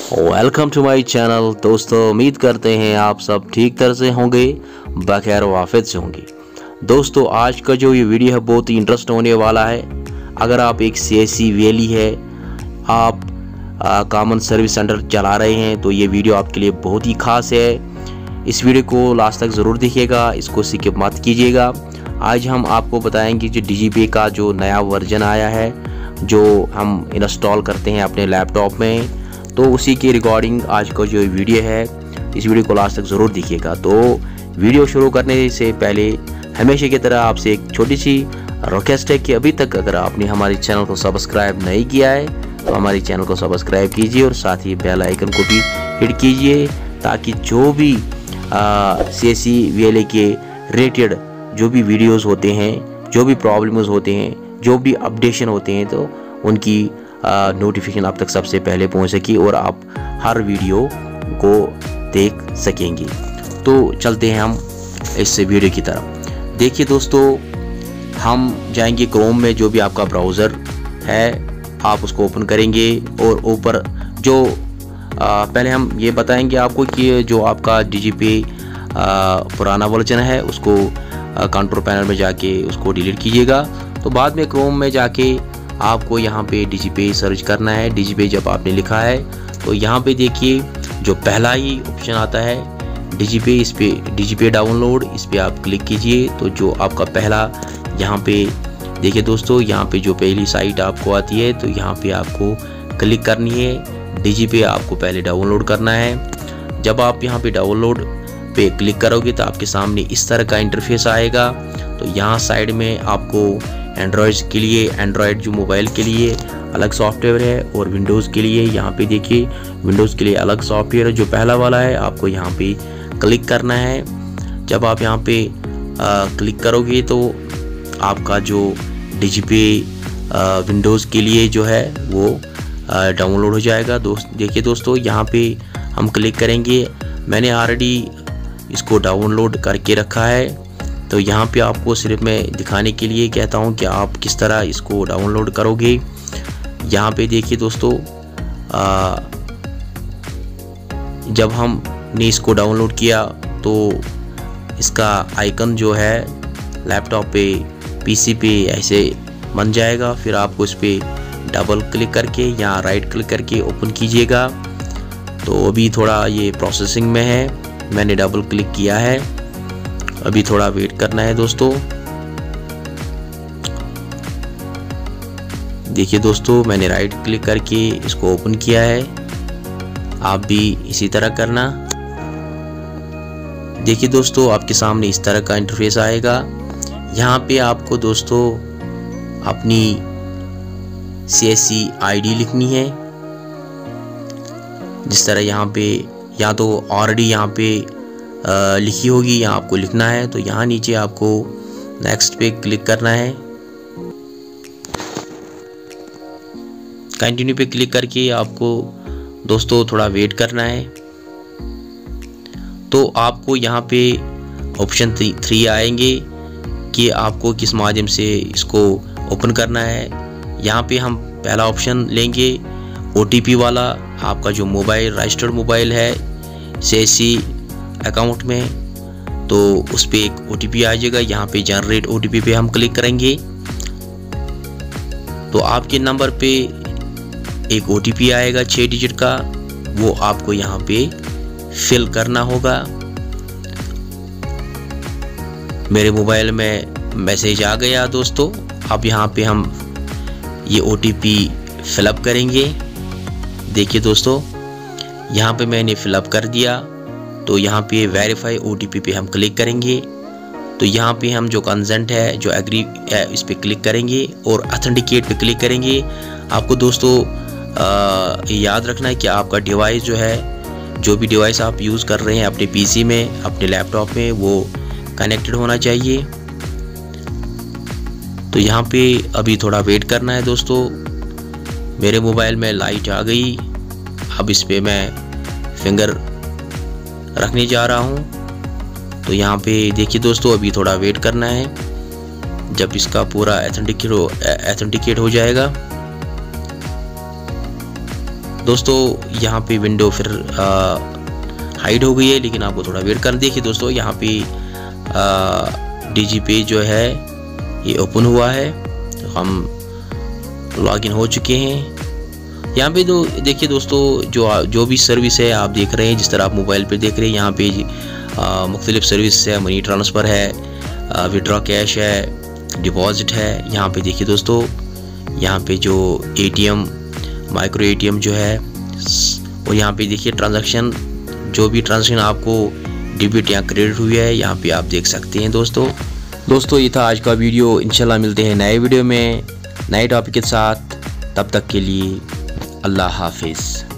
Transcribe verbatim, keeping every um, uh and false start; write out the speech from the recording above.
Welcome to my channel. दोस्तों, उम्मीद करते हैं आप सब ठीक तरह से होंगे, बखैर वाफियत से होंगे। दोस्तों, आज का जो ये वीडियो है बहुत ही इंटरेस्ट होने वाला है। अगर आप एक सीएससी वैली है, आप कॉमन सर्विस सेंटर चला रहे हैं, तो ये वीडियो आपके लिए बहुत ही खास है। इस वीडियो को लास्ट तक ज़रूर देखिएगा, इसको स्किप मत कीजिएगा। आज हम आपको बताएंगे जो डीजीपी का जो नया वर्जन आया है, जो हम इंस्टॉल करते हैं अपने लैपटॉप में, तो उसी की रिकॉर्डिंग आज का जो वीडियो है, इस वीडियो को लास्ट तक ज़रूर देखिएगा। तो वीडियो शुरू करने से पहले हमेशा की तरह आपसे एक छोटी सी रिक्वेस्ट है कि अभी तक अगर आपने हमारे चैनल को सब्सक्राइब नहीं किया है तो हमारे चैनल को सब्सक्राइब कीजिए और साथ ही बेल आइकन को भी हिट कीजिए, ताकि जो भी सीएससी वीएलए के रिलेटेड जो भी वीडियोस होते हैं, जो भी प्रॉब्लम्स होते हैं, जो भी अपडेशन होते हैं, तो उनकी नोटिफिकेशन आप तक सबसे पहले पहुंच सके और आप हर वीडियो को देख सकेंगे। तो चलते हैं हम इस वीडियो की तरफ। देखिए दोस्तों, हम जाएंगे क्रोम में, जो भी आपका ब्राउज़र है आप उसको ओपन करेंगे और ऊपर जो आ, पहले हम ये बताएंगे आपको कि जो आपका डीजीपी पुराना वर्जन है उसको कंट्रोल पैनल में जाके उसको डिलीट कीजिएगा। तो बाद में क्रोम में जाके आपको यहाँ पे डीजीपी सर्च करना है। डीजीपी जब आपने लिखा है तो यहाँ पे देखिए जो पहला ही ऑप्शन आता है डीजीपी, इस पे डीजीपी डाउनलोड, इस पे आप क्लिक कीजिए। तो जो आपका पहला यहाँ पे देखिए दोस्तों, यहाँ पे जो पहली साइट आपको आती है, तो यहाँ पे आपको क्लिक करनी है। डीजीपी आपको पहले डाउनलोड करना है। जब आप यहाँ पे डाउनलोड पे क्लिक करोगे तो आपके सामने इस तरह का इंटरफेस आएगा। तो यहाँ साइड में आपको एंड्रॉयड के लिए, एंड्रॉयड जो मोबाइल के लिए अलग सॉफ्टवेयर है और विंडोज़ के लिए यहाँ पे देखिए विंडोज़ के लिए अलग सॉफ्टवेयर है। जो पहला वाला है आपको यहाँ पे क्लिक करना है। जब आप यहाँ पे आ, क्लिक करोगे तो आपका जो डीजीपी विंडोज़ के लिए जो है वो डाउनलोड हो जाएगा। दोस्त देखिए दोस्तों, यहाँ पे हम क्लिक करेंगे। मैंने ऑलरेडी इसको डाउनलोड करके रखा है, तो यहाँ पे आपको सिर्फ मैं दिखाने के लिए कहता हूँ कि आप किस तरह इसको डाउनलोड करोगे। यहाँ पे देखिए दोस्तों, आ, जब हमने इसको डाउनलोड किया तो इसका आइकन जो है लैपटॉप पे, पीसी पे ऐसे बन जाएगा। फिर आपको इस पर डबल क्लिक करके या राइट क्लिक करके ओपन कीजिएगा। तो अभी थोड़ा ये प्रोसेसिंग में है, मैंने डबल क्लिक किया है, अभी थोड़ा वेट करना है दोस्तों। देखिए दोस्तों, मैंने राइट क्लिक करके इसको ओपन किया है, आप भी इसी तरह करना। देखिए दोस्तों, आपके सामने इस तरह का इंटरफेस आएगा। यहाँ पे आपको दोस्तों अपनी सीएससी आईडी लिखनी है। जिस तरह यहाँ पे या तो ऑलरेडी यहाँ पे आ, लिखी होगी या आपको लिखना है, तो यहाँ नीचे आपको नेक्स्ट पे क्लिक करना है। कंटिन्यू पे क्लिक करके आपको दोस्तों थोड़ा वेट करना है। तो आपको यहाँ पे ऑप्शन थ्री आएंगे कि आपको किस माध्यम से इसको ओपन करना है। यहाँ पे हम पहला ऑप्शन लेंगे ओटीपी वाला। आपका जो मोबाइल रजिस्टर्ड मोबाइल है सीएससी अकाउंट में, तो उस पर एक ओटीपी आ जाएगा। यहाँ पे जनरेट ओटीपी पे हम क्लिक करेंगे तो आपके नंबर पे एक ओटीपी आएगा छः डिजिट का, वो आपको यहाँ पे फिल करना होगा। मेरे मोबाइल में मैसेज आ गया दोस्तों। अब यहाँ पे हम ये ओटीपी फिलअप करेंगे। देखिए दोस्तों, यहाँ पे मैंने फिलअप कर दिया। तो यहाँ पे वेरीफाई ओटीपी पे हम क्लिक करेंगे। तो यहाँ पे हम जो कंसेंट है, जो एग्री है, इस पे क्लिक करेंगे और ऑथेंटिकेट पे क्लिक करेंगे। आपको दोस्तों आ, याद रखना है कि आपका डिवाइस जो है, जो भी डिवाइस आप यूज़ कर रहे हैं अपने पीसी में, अपने लैपटॉप में, वो कनेक्टेड होना चाहिए। तो यहाँ पे अभी थोड़ा वेट करना है दोस्तों। मेरे मोबाइल में लाइट आ गई। अब इस पे मैं फिंगर रखने जा रहा हूँ। तो यहाँ पे देखिए दोस्तों, अभी थोड़ा वेट करना है। जब इसका पूरा एथेंटिकेट हो एथेंटिकेट हो जाएगा दोस्तों यहाँ पे विंडो फिर हाइड हो गई है, लेकिन आपको थोड़ा वेट करना। देखिए दोस्तों यहाँ पे डीजी पेज जो है ये ओपन हुआ है, तो हम लॉगिन हो चुके हैं। यहाँ पे तो देखिए दोस्तों जो जो भी सर्विस है आप देख रहे हैं, जिस तरह आप मोबाइल पे देख रहे हैं, यहाँ पे मुख्तलिफ सर्विस है, मनी ट्रांसफ़र है, विड्रॉ कैश है, डिपॉजिट है। यहाँ पे देखिए दोस्तों यहाँ पे जो एटीएम माइक्रो एटीएम जो है, और यहाँ पे देखिए ट्रांजैक्शन, जो भी ट्रांजैक्शन आपको डेबिट या क्रेडिट हुई है यहाँ पे आप देख सकते हैं। दोस्तों दोस्तों ये था आज का वीडियो। इंशाल्लाह मिलते हैं नए वीडियो में नए टॉपिक के साथ। तब तक के लिए अल्लाह हाफिज़।